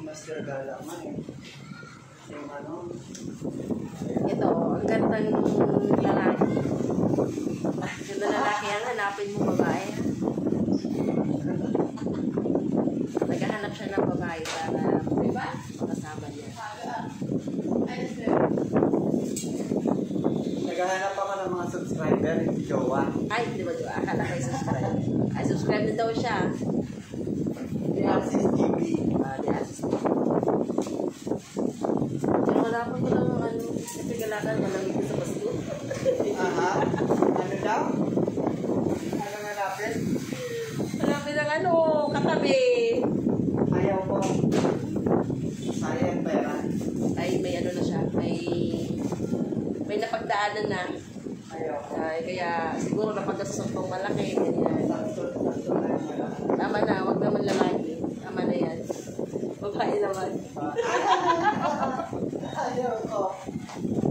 mas gagala man eh. Yung ano. Ito, ang ganda ng lalaki. Ganda lalaki yan, hanapin mo babae. Naghahanap siya ng babae para makasama niya. Naghahanap ako ng mga subscriber, hindi jowa. Ay, di ba jowa? Akala kayo subscribe. Ay, subscribe din daw siya. Di Assist TV. Di Assist TV. Pero wala pa ko lang ano, kasi galakan, malamig ko sa basto. Aha. Ano daw? Ano malapit? Malapit ng ano, katabi. Ayaw ko. Sayang pera. Ay, may ano na siya, may napagdaanan na. Ayaw ko. Ay, kaya siguro napagkasusok pang malaki. Ganyan. Sakto na yung malaki. Tama na, wag naman lalaki. Tama na yan. Babae naman. Ayaw ko.